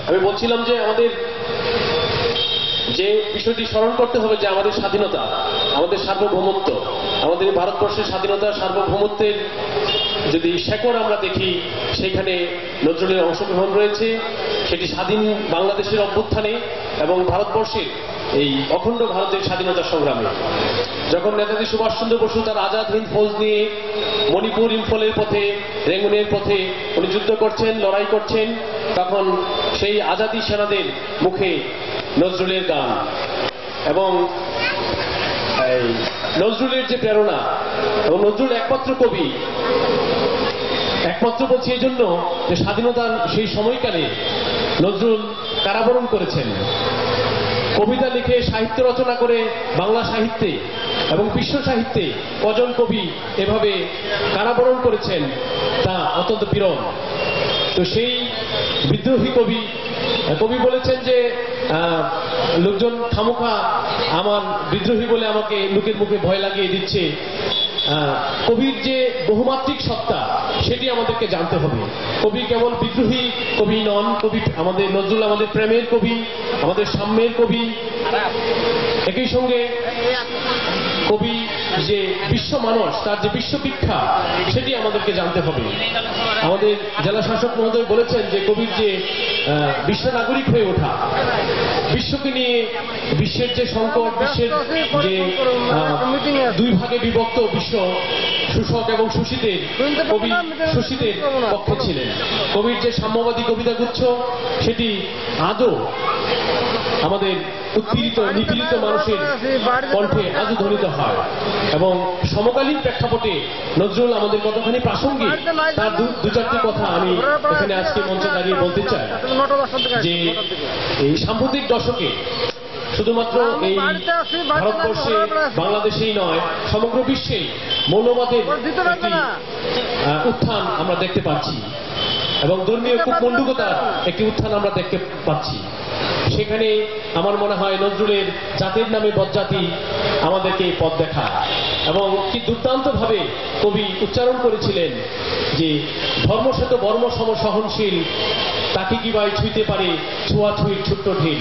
আমি বলছিলাম যে আমাদের যে বিষয়টি স্মরণ করতে হবে যে আমাদের স্বাধীনতা, আমাদের সার্বভৌমত্ব, আমাদের ভারতবর্ষের স্বাধীনতা সার্বভৌমত্বের যদি শেকড় আমরা দেখি সেখানে নজরুলের অংশগ্রহণ রয়েছে। সেটি স্বাধীন বাংলাদেশের অভ্যুত্থানে এবং ভারতবর্ষের এই অখণ্ড ভারতের স্বাধীনতা সংগ্রামে যখন নেতাজি সুভাষচন্দ্র বসু তার আজাদ হিন্দ ফৌজ নিয়ে মণিপুর ইম্ফলের পথে, রেঙ্গুনের পথে উনি যুদ্ধ করছেন, লড়াই করছেন, তখন সেই আজাদি সেনাদের মুখে নজরুলের গান এবং নজরুলের যে প্রেরণা, এবং নজরুল একমাত্র কবি, একমাত্র বলছি এই জন্য যে স্বাধীনতার সেই সময়কালে নজরুল কারাবরণ করেছেন। কবিতা লিখে, সাহিত্য রচনা করে বাংলা সাহিত্যে এবং বিশ্ব সাহিত্যে কজন কবি এভাবে কারাবরণ করেছেন তা অত্যন্ত বিরল। তো সেই বিদ্রোহী কবি বলেছেন যে লোকজন খামোখা আমার বিদ্রোহী বলে আমাকে লোকের মুখে ভয় লাগিয়ে দিচ্ছে। কবির যে বহুমাত্রিক সত্তা সেটি আমাদেরকে জানতে হবে। কবি কেবল বিদ্রোহী কবি নন, কবি আমাদের নজরুল আমাদের প্রেমের কবি, আমাদের সাম্যের কবি। একই সঙ্গে কবি যে বিশ্ব মানুষ, তার যে বিশ্ববিখ্যাত সেটি আমাদেরকে জানতে হবে। আমাদের জেলা শাসক মহোদয় বলেছেন যে কবির যে বিশ্ব নাগরিক হয়ে ওঠা, বিশ্বকে নিয়ে বিশ্বের যে সংকট, বিশ্বের যে দুই ভাগে বিভক্ত বিশ্ব, শোষক এবং শোষিতের, কবি শোষিতের পক্ষে ছিলেন। কবির যে সাম্যবাদী কবিতাগুচ্ছ সেটি আজও আমাদের উৎপীড়িত নিপীড়িত মানুষের কণ্ঠে আজও ধ্বনিত হয় এবং সমকালীন প্রেক্ষাপটে নজরুল আমাদের কতখানি প্রাসঙ্গিক তার দু চারটি কথা আমি এখানে আজকে মঞ্চে দাঁড়িয়ে বলতে চাই। যে এই সাম্প্রতিক দশকে শুধুমাত্র এই ভারতবর্ষে, বাংলাদেশেই নয়, সমগ্র বিশ্বেই মৌলবাদের একটি উত্থান আমরা দেখতে পাচ্ছি এবং ধর্মীয় কূপমণ্ডূকতার একটি উত্থান আমরা দেখতে পাচ্ছি। সেখানে আমার মনে হয় নজরুলের জাতির নামে বজ্জাতি আমাদেরকে পথ দেখায় এবং কি দুর্দান্তভাবে কবি উচ্চারণ করেছিলেন যে ধর্মশত বর্ম সম সহনশীল, তাকে কি ভাই ছুঁইতে পারে ছোঁয়াছুঁইর ছোট্ট ঢিল,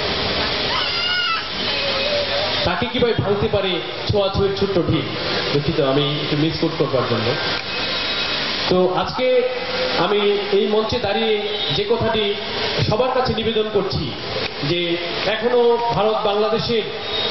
তাকে কি ভাই ভাঙতে পারে ছোঁয়াছুঁইর ছোট্ট ঢিল। দুঃখিত, আমি একটু মিসকোট করবার জন্য। তো আজকে আমি এই মঞ্চে দাঁড়িয়ে যে কথাটি সবার কাছে নিবেদন করছি যে এখনো ভারত বাংলাদেশের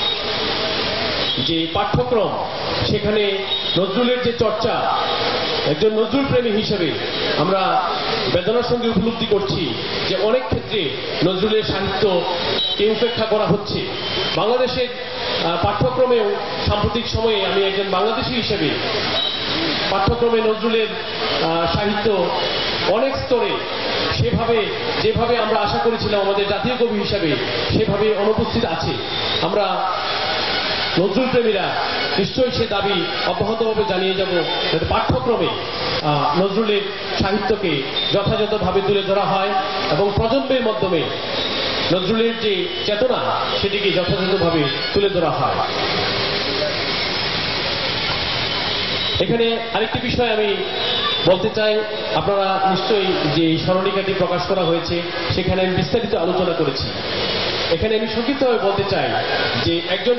যে পাঠ্যক্রম সেখানে নজরুলের যে চর্চা, একজন নজরুল প্রেমী হিসেবে আমরা বেদনার সঙ্গে উপলব্ধি করছি যে অনেক ক্ষেত্রে নজরুলের সাহিত্যকে উপেক্ষা করা হচ্ছে। বাংলাদেশের পাঠ্যক্রমেও সাম্প্রতিক সময়ে আমি একজন বাংলাদেশী হিসেবে পাঠ্যক্রমে নজরুলের সাহিত্য অনেক স্তরে সেভাবে যেভাবে আমরা আশা করেছিলাম আমাদের জাতীয় কবি হিসাবে সেভাবে অনুপস্থিত আছে। আমরা নজরুল প্রেমীরা নিশ্চয়ই সে দাবি অব্যাহতভাবে জানিয়ে যাব যাতে পাঠ্যক্রমে নজরুলের সাহিত্যকে যথাযথভাবে তুলে ধরা হয় এবং প্রজন্মের মাধ্যমে নজরুলের যে চেতনা সেটিকে যথাযথভাবে তুলে ধরা হয়। এখানে আরেকটি বিষয় আমি বলতে চাই, আপনারা নিশ্চয়ই যে স্মরণিকাটি প্রকাশ করা হয়েছে সেখানে আমি বিস্তারিত আলোচনা করেছি। এখানে আমি সংক্ষিপ্তভাবে বলতে চাই যে একজন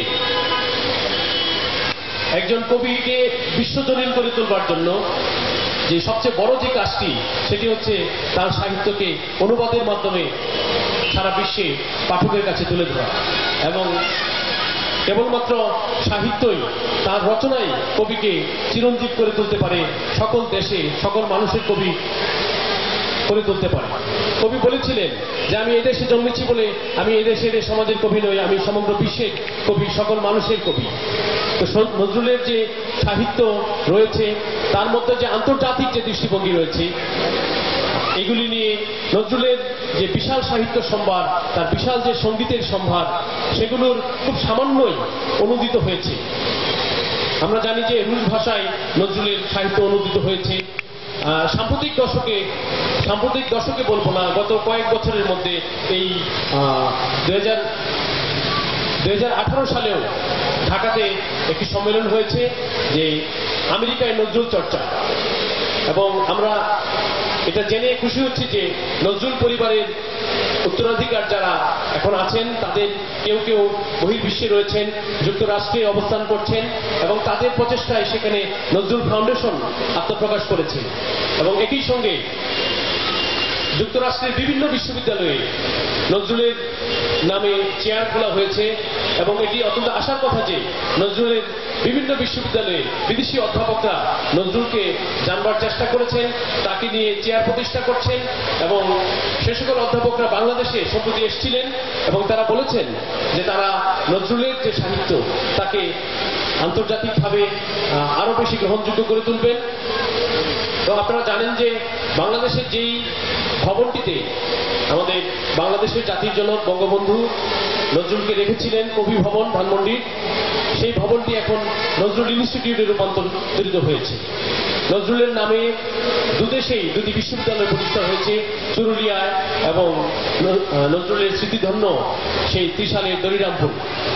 কবিকে বিশ্বজনীন করে তুলবার জন্য যে সবচেয়ে বড় যে কাজটি সেটি হচ্ছে তার সাহিত্যকে অনুবাদের মাধ্যমে সারা বিশ্বে পাঠকের কাছে তুলে ধরা এবং কেবলমাত্র সাহিত্যই, তার রচনাই কবিকে চিরঞ্জীব করে তুলতে পারে, সকল দেশে সকল মানুষের কবি করে তুলতে পারে। কবি বলেছিলেন যে আমি এই দেশে জন্মেছি বলে আমি এই দেশের সমাজের কবি নই, আমি সমগ্র বিশ্বের কবি, সকল মানুষের কবি। তো নজরুলের যে সাহিত্য রয়েছে তার মধ্যে যে আন্তর্জাতিক যে দৃষ্টিভঙ্গি রয়েছে, এগুলি নিয়ে নজরুলের যে বিশাল সাহিত্য সম্ভার, তার বিশাল যে সঙ্গীতের সম্ভার, সেগুলোর খুব সামান্যই অনুদিত হয়েছে। আমরা জানি যে রুশ ভাষায় নজরুলের সাহিত্য অনুদিত হয়েছে। সাম্প্রতিক দশকে বলবো না, গত কয়েক বছরের মধ্যে এই 2018 সালেও ঢাকাতে একটি সম্মেলন হয়েছে যে আমেরিকায় নজরুল চর্চা, এবং আমরা এটা জেনে খুশি হচ্ছি যে নজরুল পরিবারের উত্তরাধিকার যারা এখন আছেন তাদের কেউ কেউ বহির্বিশ্বে রয়েছেন, যুক্তরাষ্ট্রে অবস্থান করছেন এবং তাদের প্রচেষ্টায় সেখানে নজরুল ফাউন্ডেশন আত্মপ্রকাশ করেছে। এবং একই সঙ্গে যুক্তরাষ্ট্রের বিভিন্ন বিশ্ববিদ্যালয়ে নজরুলের নামে চেয়ার খোলা হয়েছে এবং এটি অত্যন্ত আশার কথা যে নজরুলের বিভিন্ন বিশ্ববিদ্যালয়ে বিদেশি অধ্যাপকরা নজরুলকে জানবার চেষ্টা করেছেন, তাকে নিয়ে চেয়ার প্রতিষ্ঠা করছেন এবং সে সকল অধ্যাপকরা বাংলাদেশে সম্প্রতি এসেছিলেন এবং তারা বলেছেন যে তারা নজরুলের যে সাহিত্য তাকে আন্তর্জাতিকভাবে আরো বেশি গ্রহণযোগ্য করে তুলবেন। তো আপনারা জানেন যে বাংলাদেশের যেই ভবনটিতে আমাদের বাংলাদেশের জাতির জনক বঙ্গবন্ধু নজরুলকে রেখেছিলেন, কবি ভবন ধানমন্ডির, সেই ভবনটি এখন নজরুল ইনস্টিটিউটে রূপান্তরিত হয়েছে। নজরুলের নামে দুদেশেই দুটি বিশ্ববিদ্যালয় প্রতিষ্ঠা হয়েছে, চুরুলিয়ায় এবং নজরুলের স্মৃতিধন্য সেই ত্রিশালের দরিরামপুর।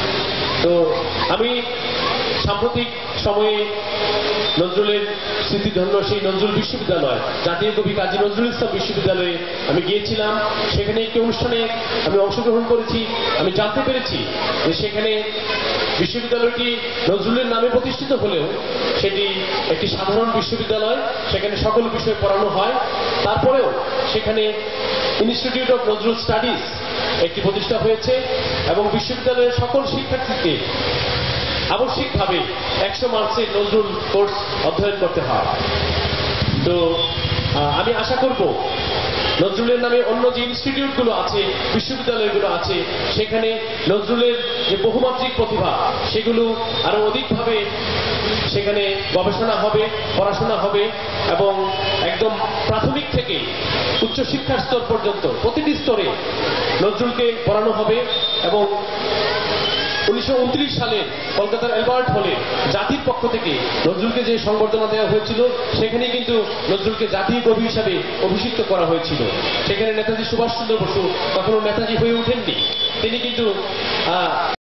তো আমি সাম্প্রতিক সময়ে নজরুলের স্মৃতিধন্য সেই নজরুল বিশ্ববিদ্যালয়, জাতীয় কবি কাজী নজরুল ইসলাম বিশ্ববিদ্যালয়ে আমি গিয়েছিলাম। সেখানে একটি অনুষ্ঠানে আমি অংশগ্রহণ করেছি। আমি জানতে পেরেছি যে সেখানে বিশ্ববিদ্যালয়টি নজরুলের নামে প্রতিষ্ঠিত হলেও সেটি একটি সাধারণ বিশ্ববিদ্যালয়, সেখানে সকল বিষয় পড়ানো হয়। তারপরেও সেখানে ইনস্টিটিউট অফ নজরুল স্টাডিজ একটি প্রতিষ্ঠা হয়েছে এবং বিশ্ববিদ্যালয়ের সকল শিক্ষার্থীকে আবশ্যিকভাবে 100 মার্কসের নজরুল কোর্স অধ্যয়ন করতে হয়। তো আমি আশা করব নজরুলের নামে অন্য যে ইনস্টিটিউটগুলো আছে, বিশ্ববিদ্যালয়গুলো আছে, সেখানে নজরুলের যে বহুমাত্রিক প্রতিভা সেগুলো আরো অধিকভাবে সেখানে গবেষণা হবে, পড়াশোনা হবে এবং একদম প্রাথমিক থেকে উচ্চশিক্ষার স্তর পর্যন্ত প্রতিটি স্তরে নজরুলকে পড়ানো হবে। এবং 1929 সালে কলকাতার অ্যালবার্ট হলে জাতির পক্ষ থেকে নজরুলকে যে সংবর্ধনা দেওয়া হয়েছিল সেখানে কিন্তু নজরুলকে জাতীয় কবি হিসাবে অভিষিক্ত করা হয়েছিল। সেখানে নেতাজি সুভাষচন্দ্র বসু কখনো নেতাজি হয়ে ওঠেননি, তিনি কিন্তু